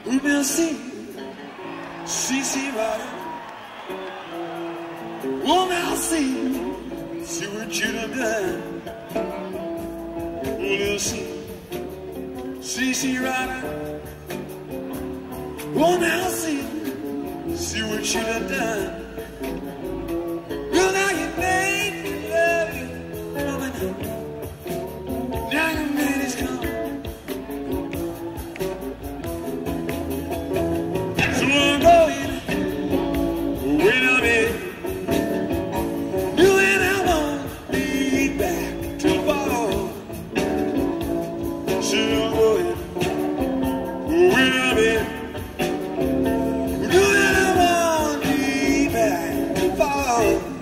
merci, si, si, right. Oh, merci, see what you done done. Oh, merci, si, right. Oh, merci, see what you done done. Well, now you made me love you, woman. Now your man is gone. So I'm going, wait a minute. You and I won't be back till fall. So I'm going, wait a minute. You and I won't be back till fall.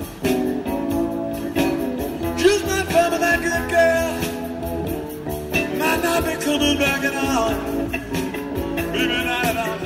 Just not coming, that good girl. Might not be coming back at all. Maybe not at all.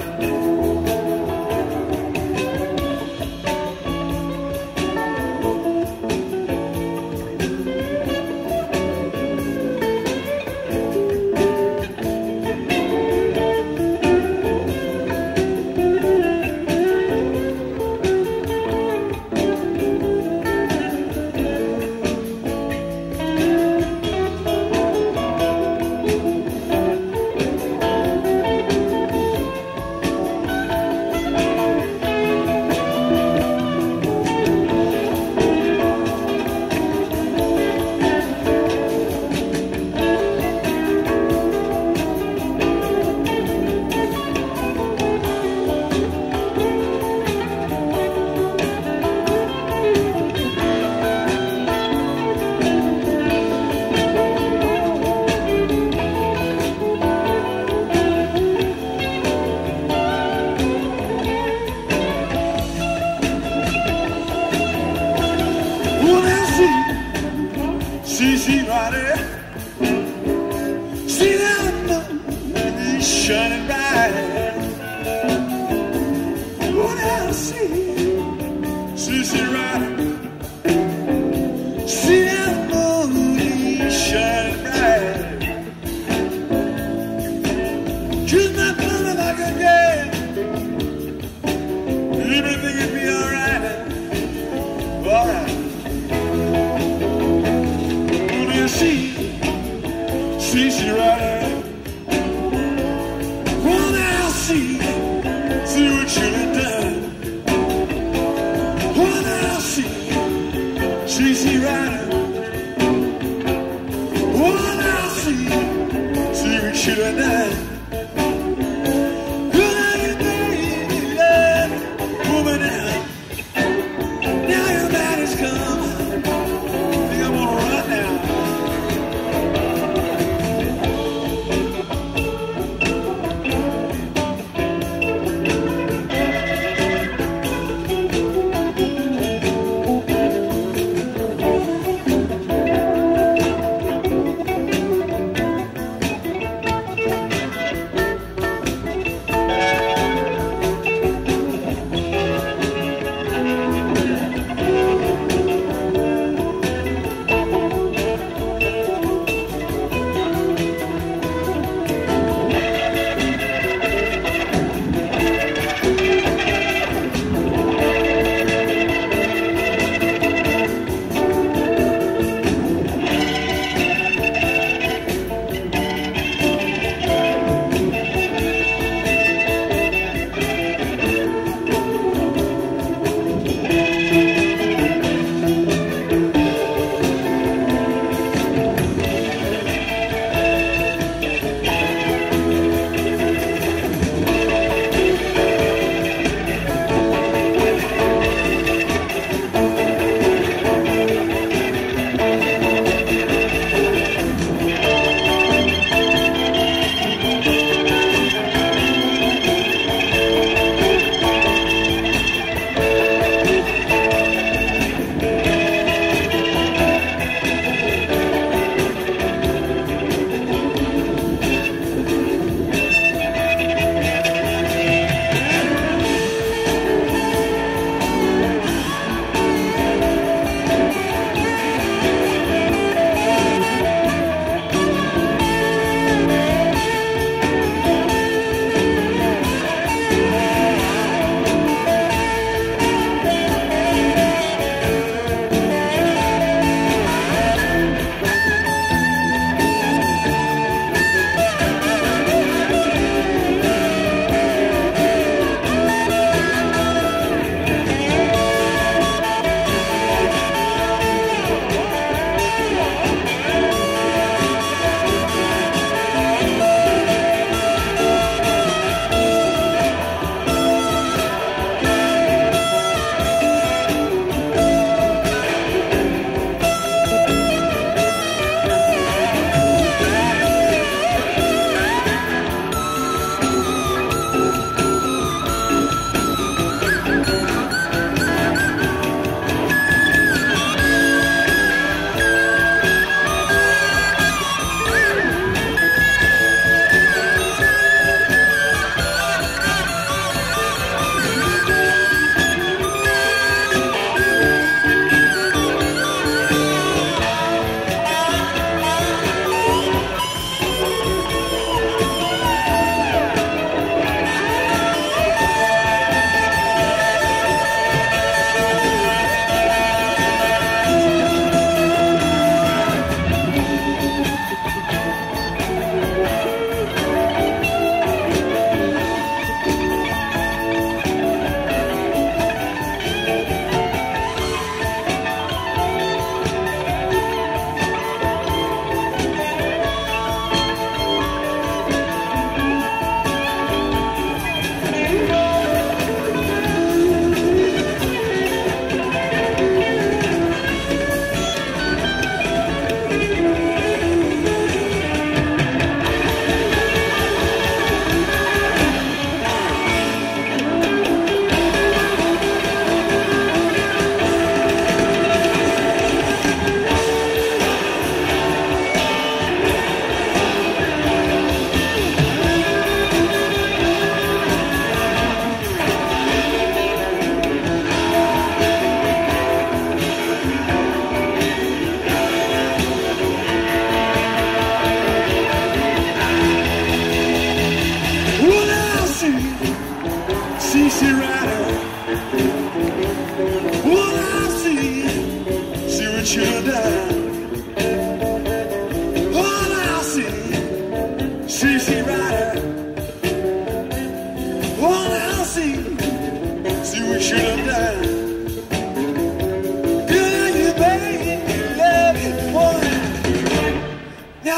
See, right there. See that moon is shining bright. What else see, right there. See that moon is shining bright. Just not feeling like a girl. Everything will be alright. Alright. See, right there. Well, now see what you done done. Well, now see, right there. Well, now see what you done done. Well, now you made me love, woman, now your man is come. I think I'm gonna run now.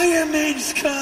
Now your maid's come.